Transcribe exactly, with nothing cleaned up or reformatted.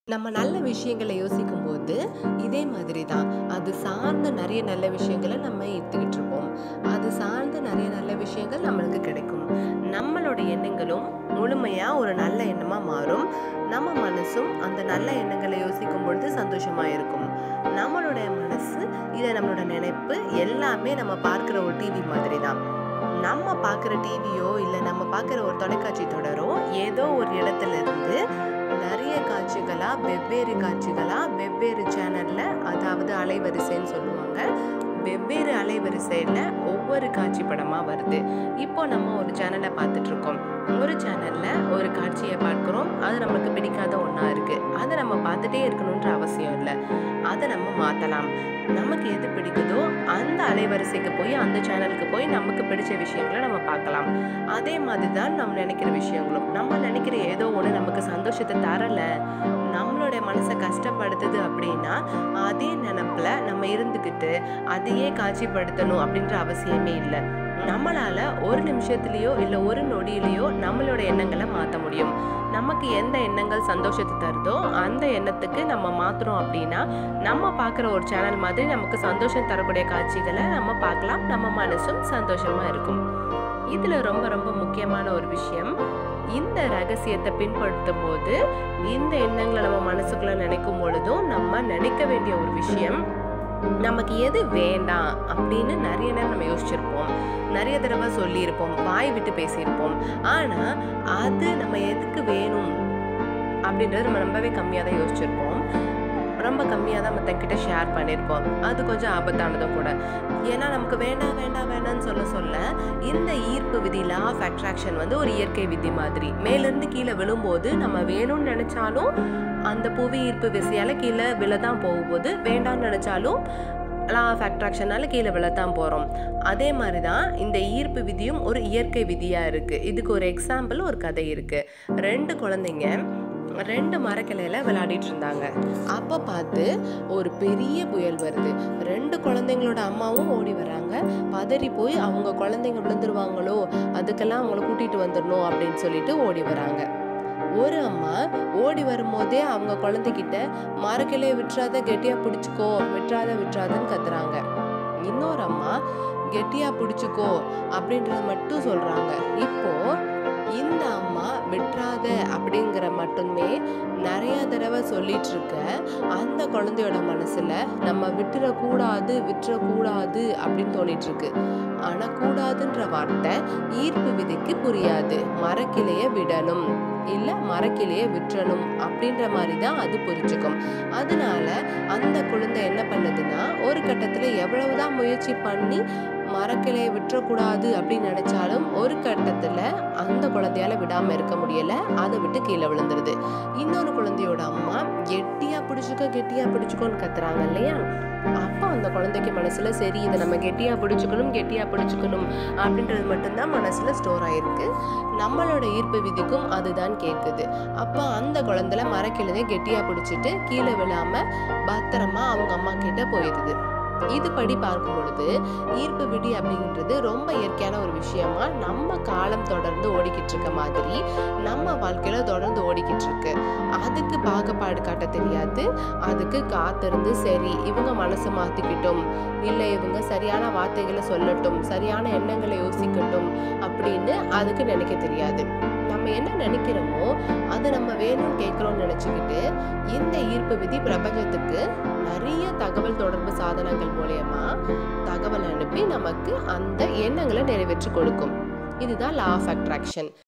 நம்ம நல்ல விஷயங்களை யோசிக்கும்போது, இதே மாதிரி தான். அது சார்ந்த நெறைய நல்ல விஷயங்கள நம்ம ஈர்த்துக்கிட்டு இருப்போம். அது சார்ந்த நெறைய நல்ல விஷயங்கள் நம்மளுக்கு கிடைக்கும். நம்மளோட எண்ணங்களும் முழுமையா ஒரு நல்ல எண்ணமா மாறும். நம்ம மனசும் அந்த நல்ல எண்ணங்கள யோசிக்கும் பொழுது சந்தோஷமா இருக்கும். நம்மளுடைய மனசு, இத நம்மளோட நினைப்பு எல்லாமே நம்ம பார்க்கிற ஒரு டிவி மாதிரி தான். நம்ம பார்க்குற டிவியோ, இல்ல நம்ம பார்க்குற ஒரு தொலைக்காட்சி தொடரோ, ஏதோ ஒரு இடத்துல இருந்து நிறைய காட்சிகளா, வெவ்வேறு காட்சிகளா, வெவ்வேறு சேனல்ல, அதாவது அலைவரிசைன்னு சொல்லுவாங்க. வெவ்வேறு அலைவரிசையில ஒவ்வொரு காட்சி படமா வருது. இப்போ நம்ம ஒரு சேனலை பார்த்துட்டு இருக்கோம். ஒரு சேனல்ல ஒரு காட்சியை பார்க்கிறோம். அது நமக்கு பிடிக்காத ஒண்ணா இருக்கு. அதை நம்ம பார்த்துட்டே இருக்கணுன்ற அவசியம் இல்லை. அதை நம்ம மாத்தலாம். நமக்கு எது பிடிக்குதோ அந்த அலைவரிசைக்கு போய், அந்த சேனலுக்கு போய் நமக்கு பிடிச்ச விஷயங்களை நம்ம பார்க்கலாம். அதே மாதிரி தான் நம்ம நினைக்கிற விஷயங்களும். நம்ம நினைக்கிற ஏதோ ஒன்று நமக்கு சந்தோஷத்தை தரல, நம்மளுடைய மனசை கஷ்டப்படுத்துது அப்படின்னா, அதே நினைப்புல நம்ம இருந்துக்கிட்டு அதையே காட்சிப்படுத்தணும் அப்படின்ற அவசியமே இல்லை. நம்மளால ஒரு நிமிஷத்துலயோ இல்ல ஒரு நொடியிலையோ நம்மளோட எண்ணங்களை மாற்ற முடியும். நமக்கு எந்த எண்ணங்கள் சந்தோஷத்தை தருதோ அந்த எண்ணத்துக்கு நம்ம மாத்துறோம் அப்படின்னா, நம்ம பார்க்குற ஒரு சேனல் மாதிரி நமக்கு சந்தோஷம் தரக்கூடிய காட்சிகளை நம்ம பார்க்கலாம். நம்ம மனசும் சந்தோஷமா இருக்கும். இதுல ரொம்ப ரொம்ப முக்கியமான ஒரு விஷயம், இந்த ரகசியத்தை பின்படுத்தும் போது, இந்த எண்ணங்களை நம்ம மனசுக்குள்ள நினைக்கும் பொழுதும் நம்ம நினைக்க வேண்டிய ஒரு விஷயம், நமக்கு எது வேண்டாம் அப்படின்னு நிறைய நேரம் நம்ம யோசிச்சிருப்போம். நிறைய தடவை சொல்லியிருப்போம், வாய் விட்டு பேசியிருப்போம். ஆனா அது நம்ம எதுக்கு வேணும் அப்படின்றது நம்ம ரொம்பவே கம்மியாக தான் யோசிச்சிருப்போம். ரொம்ப கம்மியாக தான் மற்றவங்கிட்ட ஷேர் பண்ணியிருப்போம். அது கொஞ்சம் ஆபத்தானதும் கூட. ஏன்னா நமக்கு வேண்டாம் வேண்டாம் வேண்டாம்னு சொல்ல சொல்ல இந்த ஈர்ப்பு விதி, லா ஆஃப் அட்ராக்ஷன் வந்து ஒரு இயற்கை விதி மாதிரி. மேலேருந்து கீழே விழும்போது நம்ம வேணும்னு நினைச்சாலும் அந்த புவி ஈர்ப்பு விசையால கீழே விழதான் போகும்போது, வேண்டாம்னு நினைச்சாலும் லா ஆஃப் அட்ராக்ஷனால கீழே விழத்தான் போகிறோம். அதே மாதிரி தான் இந்த ஈர்ப்பு விதியும் ஒரு இயற்கை விதியாக இருக்குது. இதுக்கு ஒரு எக்ஸாம்பிள், ஒரு கதை இருக்குது. ரெண்டு குழந்தைங்க ரெண்டு மரக்கிளையில விளையாடிட்டு இருந்தாங்க. அப்போ பார்த்து ஒரு பெரிய புயல் வருது. ரெண்டு குழந்தைங்களோட அம்மாவும் ஓடி வராங்க. பதறி போய் அவங்க குழந்தைங்க விழுந்துருவாங்களோ, அதுக்கெல்லாம் அவங்கள கூட்டிட்டு வந்துடணும் அப்படின்னு சொல்லிட்டு ஓடி வராங்க. ஒரு அம்மா ஓடி வரும்போதே அவங்க குழந்தைகிட்ட மரக்கிளையை விட்டுறாத, கெட்டியா பிடிச்சிக்கோ, விட்டுறாத விட்டுறாதன்னு கத்துறாங்க. இன்னொரு அம்மா கெட்டியா பிடிச்சிக்கோ அப்படின்றத மட்டும் சொல்றாங்க. இப்போ இந்த அம்மா விட்டுறாத அப்படிங்கிற மட்டுமே நிறைய தடவை சொல்லிட்டு இருக்க அந்த குழந்தையோட மனசுல நம்ம விட்டுறக்கூடாது விட்டுறக்கூடாது அப்படின்னு தோணிட்டு இருக்கு. ஆனா கூடாதுன்ற வார்த்தை ஈர்ப்பு விதிக்கு புரியாது. மரக்கிளைய விடணும் இல்ல மரக்கிளைய விட்டுறணும் அப்படின்ற மாதிரி தான் அது புரிஞ்சுக்கும். அதனால அந்த குழந்தை என்ன பண்ணுதுன்னா, ஒரு கட்டத்துல எவ்வளவுதான் முயற்சி பண்ணி மரக்கிளையை விட்டுறக்கூடாது அப்படின்னு நினைச்சாலும் ஒரு கட்டத்துல அந்த குழந்தையால விடாம இருக்க முடியல. அதை விட்டு கீழே விழுந்துருது. இன்னொரு குழந்தையோட அம்மா கெட்டியா பிடிச்சுக்கோ கெட்டியா பிடிச்சுக்கோன்னு கத்துறாங்க இல்லையா? அப்போ அந்த குழந்தைக்கு மனசுல சரி, இதை நம்ம கெட்டியா பிடிச்சுக்கணும் கெட்டியா பிடிச்சுக்கணும் அப்படின்றது மட்டும்தான் மனசுல ஸ்டோர் ஆயிருக்கு. நம்மளோட ஈர்ப்பு விதிக்கும் அதுதான் கேட்குது. அப்போ அந்த குழந்தைல மரக்கிளையை கெட்டியா பிடிச்சிட்டு கீழே விழாம பத்திரமா அவங்க அம்மா கிட்ட போயிடுது. இது படி பார்க்கும் பொழுது ஈர்ப்பு விதி அப்படின்றது ரொம்ப இயற்கையான ஒரு விஷயமா நம்ம காலம் தொடர்ந்து ஓடிக்கிட்டு இருக்க மாதிரி நம்ம வாழ்க்கையில தொடர்ந்து ஓடிக்கிட்டு இருக்கு. அதுக்கு பாகுபாடு காட்ட தெரியாது. அதுக்கு காத்திருந்து சரி இவங்க மனசை மாத்திக்கிட்டும், இல்லை இவங்க சரியான வார்த்தைகளை சொல்லட்டும், சரியான எண்ணங்களை யோசிக்கட்டும் அப்படின்னு அதுக்கு நினைக்க தெரியாது. நம்ம என்ன நினைக்கிறோமோ அதை நம்ம வேணும் கேட்கிறோம்னு நினைச்சுக்கிட்டு இந்த ஈர்ப்பு விதி பிரபஞ்சத்துக்கு நிறைய தகவல் தொடர்பு சாதனங்கள் மூலமா தகவல் அனுப்பி நமக்கு அந்த எண்ணங்களை நிறைவேற்றி கொடுக்கும். இதுதான் லா ஆஃப் அட்ராக்ஷன்.